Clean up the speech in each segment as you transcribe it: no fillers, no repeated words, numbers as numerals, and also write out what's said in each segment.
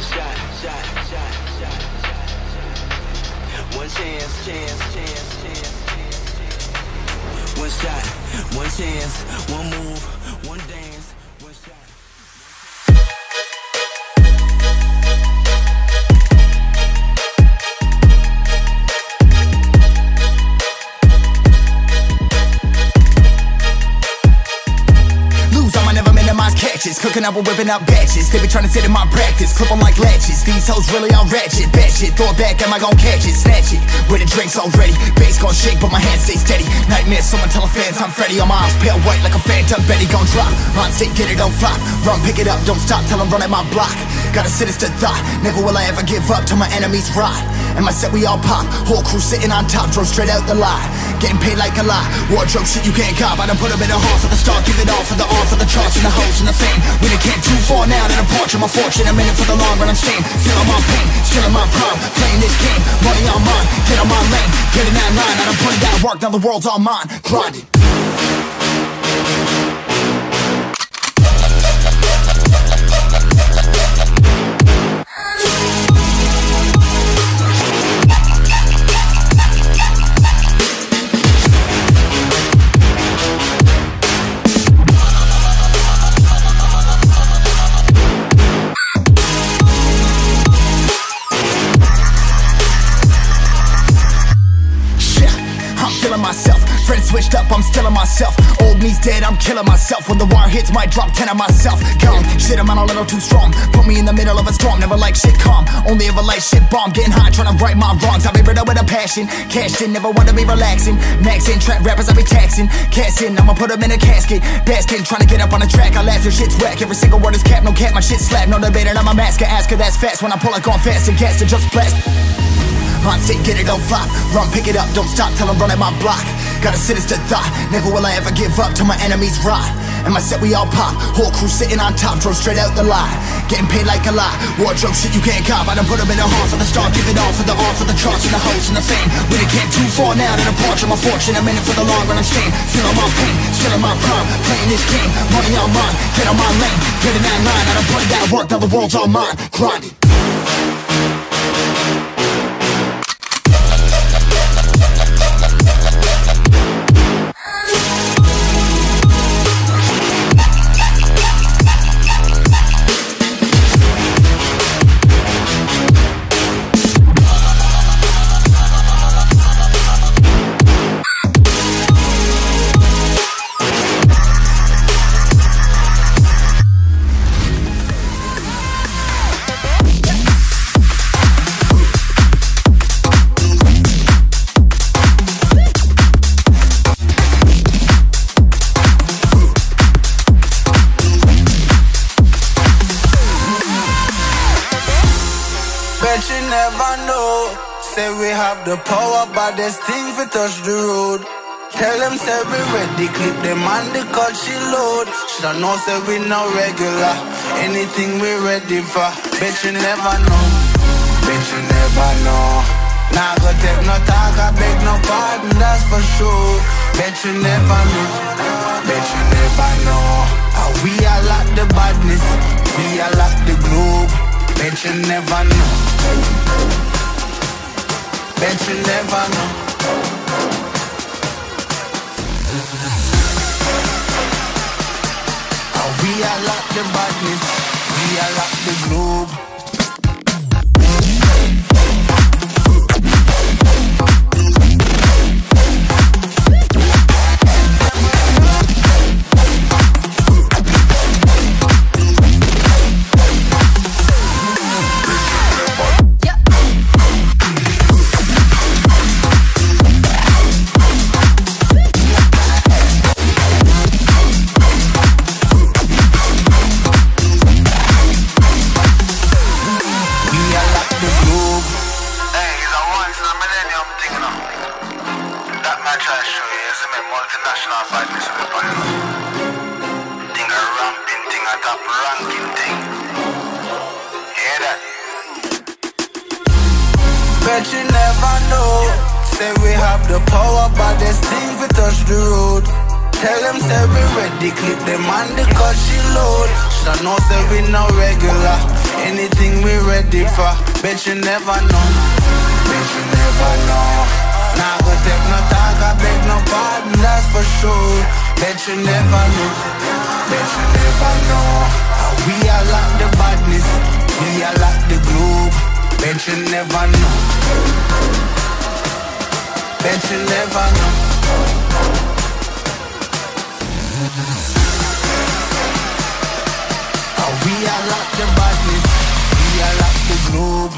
shot, one chance, one shot, one chance, one move, one dance, one shot. Catches, cooking up and whipping out batches. They be trying to sit in my practice, clip them like latches. These hoes really on ratchet, bat shit. Throw it back, am I gon' catch it? Snatch it, with the drinks already. Bass gon' shake, but my hands stay steady. Nightmares, someone tell a fans I'm Freddy. On my arms pale white like a phantom. Betty gon' drop, on state, get it, don't flop. Run, pick it up, don't stop till I'm running my block. Got a sinister thought, never will I ever give up till my enemies rot. And my set we all pop, whole crew sitting on top. Drove straight out the lot, getting paid like a lot. Wardrobe shit you can't cop, I done put them in a hall for the start. Give it all for the art, for the charts and the hoes and the fame. We done came too far now that I'm porching my fortune. I'm in it for the long run, I'm staying. Feeling my pain, still in my prime. Playing this game, money on mine. Get on my lane, get in that line. I done put in that work, now the world's all mine. Grinding. Friends switched up, I'm still in myself. Old me's dead, I'm killing myself. When the wire hits, might drop 10 on myself. Gone, shit, I'm on a little too strong. Put me in the middle of a storm, never like shit calm. Only ever like shit bomb, getting high, trying to right my wrongs. I be rid of with a passion, cashed in, never wanna be relaxing. Maxing, trap rappers, I be taxing. Cast in, I'ma put them in a casket. Basking, trying to get up on the track, I laugh, your shit's whack. Every single word is cap, no cap, my shit's slap. No debating, I'm a masker, ask her, that's fast. When I pull, I gone fast and cast it, just blast. On state, get it, don't flop. Run, pick it up, don't stop till I'm running my block. Got a sinister thought, never will I ever give up till my enemies rot. And my set we all pop, whole crew sitting on top. Drove straight out the lot, getting paid like a lot. Wardrobe shit you can't cop, I done put them in a hall for the start. Give it all for the art, for the charts and the hoes and the fame. We done came too far now that I'm porching my fortune. I'm in it for the long run, I'm staying. Feeling my pain, still in my prime. Playing this game, money on mine. Get on my lane, get in that line. I done put in that work, now the world's all mine. Grinding. Bet you never know. Say we have the power, but there's things we touch the road. Tell them say we ready, clip them on the cut she load. Shoulda know say we no regular, anything we ready for. Bet you never know, bet you never know. Nah go take no talk, I beg no pardon, that's for sure. Bet you never know, bet you never know. How we all lock the badness, we all lock the globe. Bet you never know, bet you never know. We are lock the badness, we are lock the globe. Multinational fight this with you. Thing a ramping thing, a top ranking thing. Hear that? Bet you never know. Say we have the power, but there's things we touch the road. Tell them say we ready, clip them on the cut she load. Shoulda know say we no regular, anything we ready. differ. Bet you never know. Bet you never know. Nah, go take no talk, I beg no pardon, that's for sure. Bet you never know. Bet you never know. We are like the badness, we are like the globe. Bet you never know. Bet you never know. We are like the badness, we are like the globe.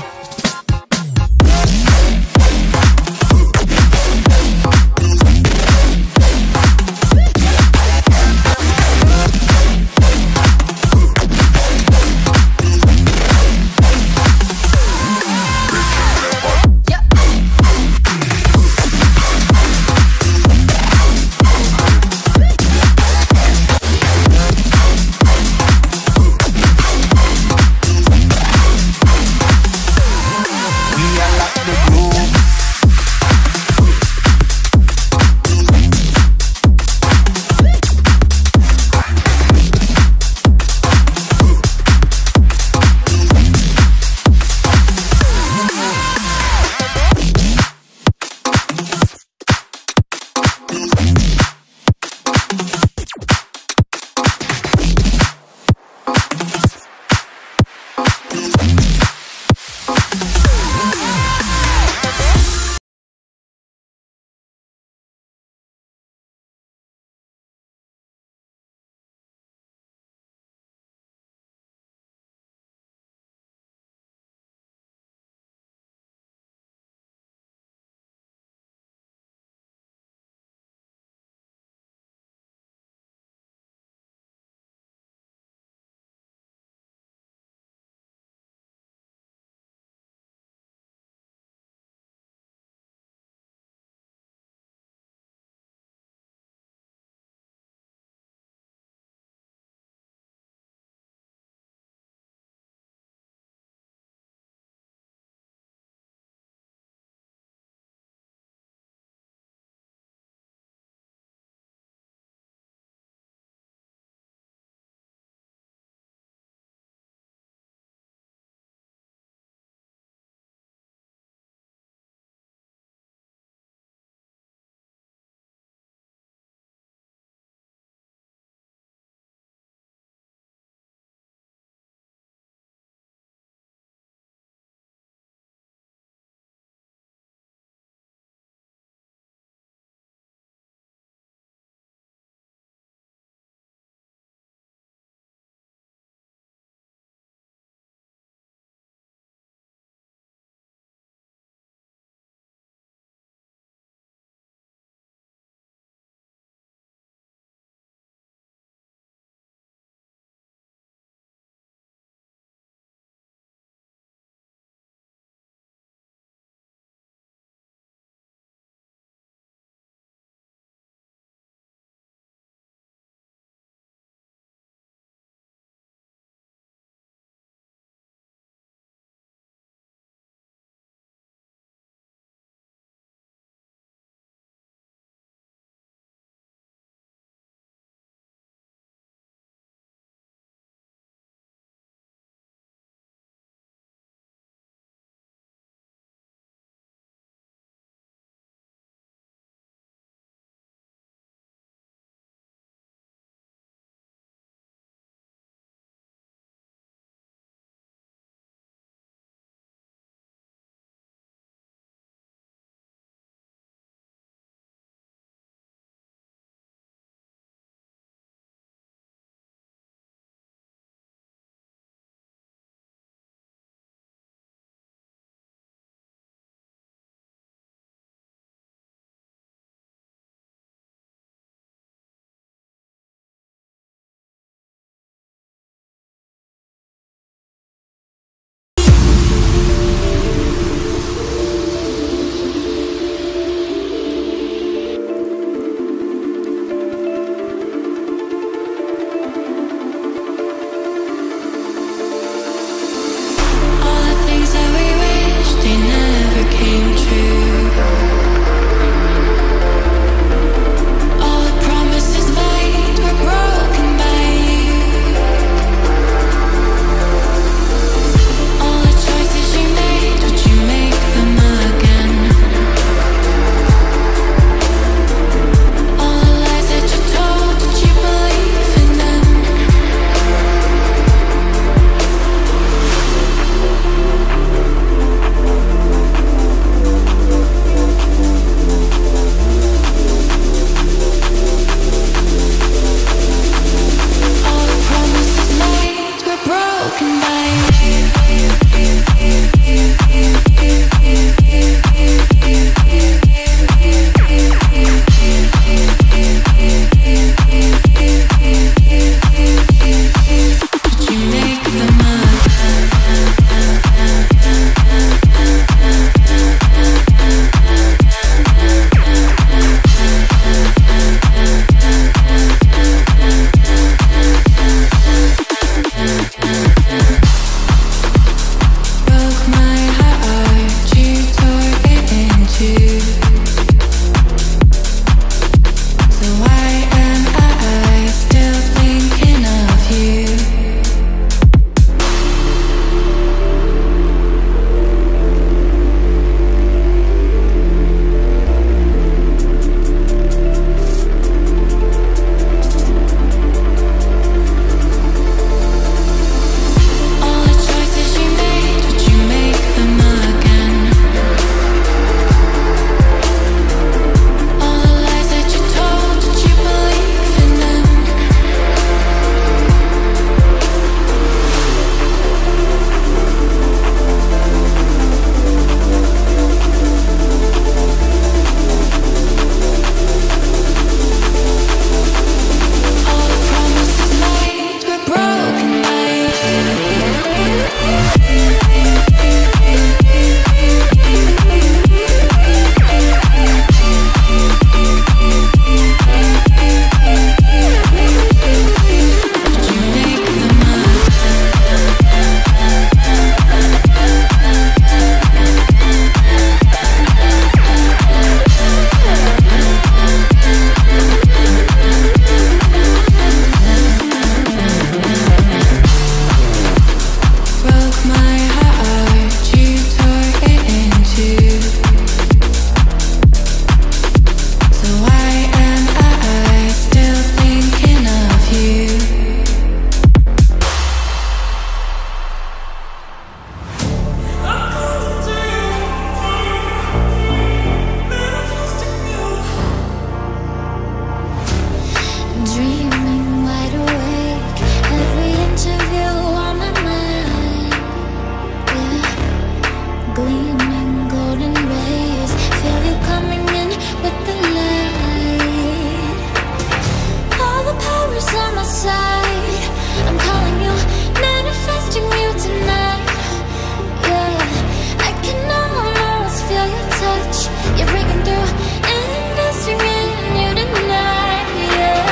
gleaming golden rays. Feel you coming in with the light. All the power's on my side. I'm calling you, manifesting you tonight. Yeah, I can almost feel your touch. You're breaking through, investing in you tonight. Yeah.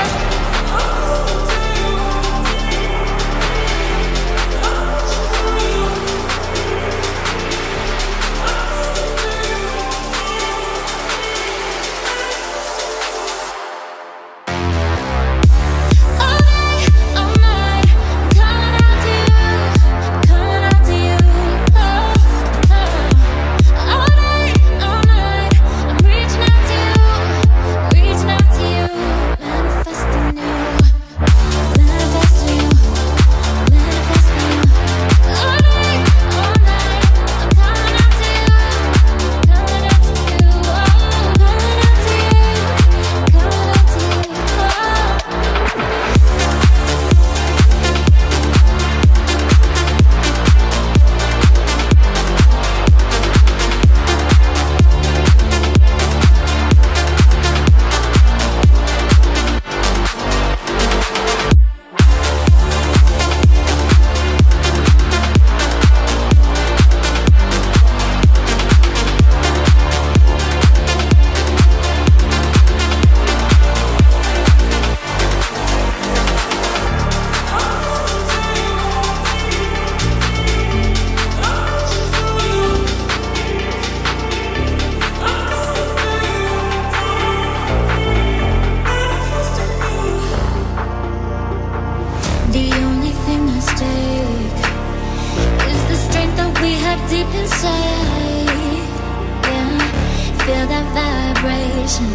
Deep inside, yeah, feel that vibration.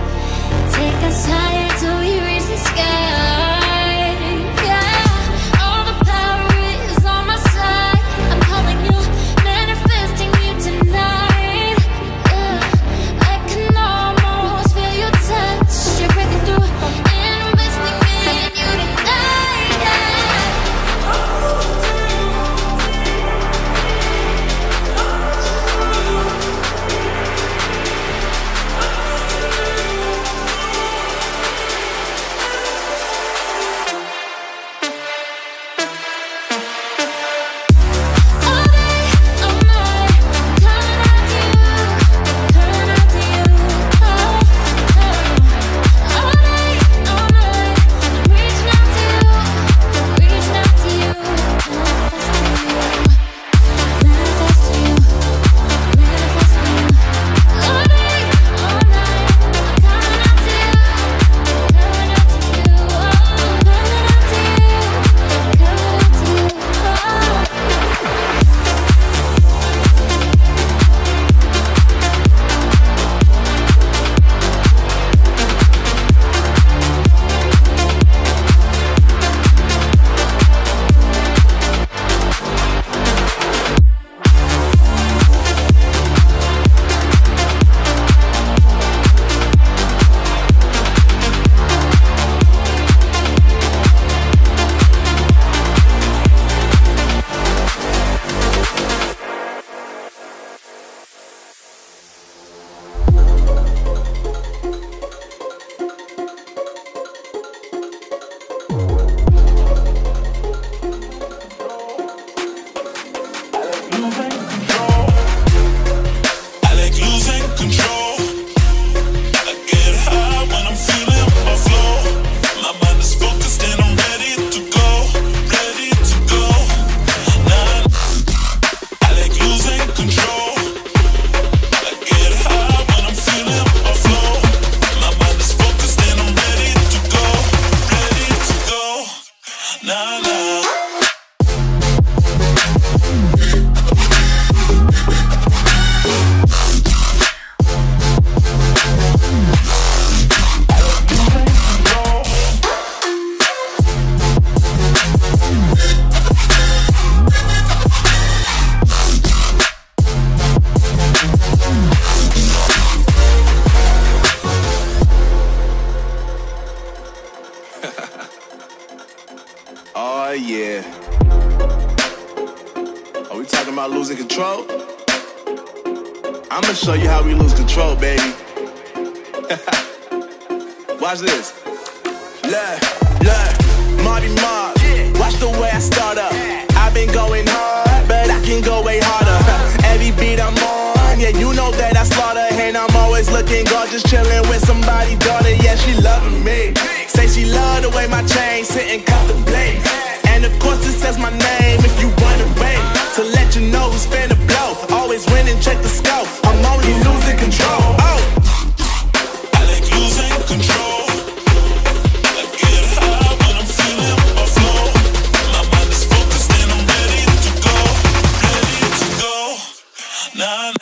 Take us higher till we reach the sky. Yeah, all the power is on my side. I'm calling you, manifesting you tonight. Yeah, I can almost feel your touch. You're breaking through, investing in you tonight. Yeah. Oh yeah. Are we talking about losing control? I'ma show you how we lose control, baby. Watch this. Look, Marty Mark. Watch the way I start up. I've been going hard, but I can go way harder. Every beat I'm on, yeah, you know that I slaughter. And I'm always looking gorgeous, chilling with somebody's daughter. Yeah, she loving me. Say she love the way my chain sit and contemplate. And of course it says my name if you wanna wait. To let you know who's finna blow. Always winning, check the scope. I'm only losing control. Oh, I like losing control. I get high when I'm feeling my flow. My mind is focused and I'm ready to go. Ready to go. Nah.